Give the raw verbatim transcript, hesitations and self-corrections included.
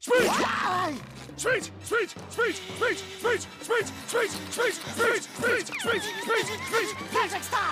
Speech! Speech! Speech! Speech! Speech! Speech! Speech! Speech! Speech! Speech! Speech! Speech! Speech! Speech! Magic, stop!